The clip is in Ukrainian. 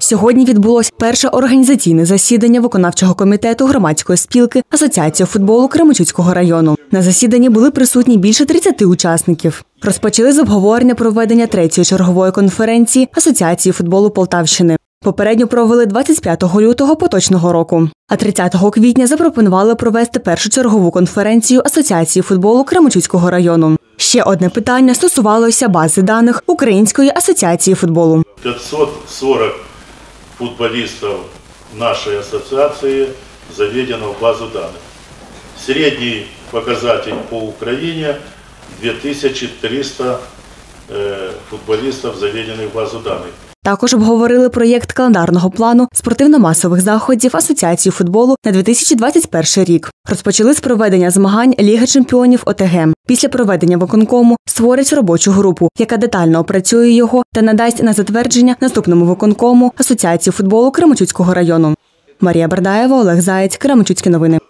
Сьогодні відбулось перше організаційне засідання виконавчого комітету громадської спілки Асоціація футболу Кременчуцького району. На засіданні були присутні більше 30 учасників. Розпочали з обговорення проведення третьої чергової конференції Асоціації футболу Полтавщини. Попередньо провели 25 лютого поточного року. А 30 квітня запропонували провести першу чергову конференцію Асоціації футболу Кременчуцького району. Ще одне питання стосувалося бази даних Української асоціації футболу. 540 футболистов нашей ассоциации заведено в базу данных. Средний показатель по Украине 2300 футболистов заведены в базу данных. Також обговорили проєкт календарного плану спортивно-масових заходів Асоціації футболу на 2021 рік. Розпочали з проведення змагань Ліги чемпіонів ОТГ. Після проведення виконкому створять робочу групу, яка детально опрацює його та надасть на затвердження наступному виконкому Асоціації футболу Кременчуцького району. Марія Бардаєва, Олег Заєць, Кременчуцькі новини.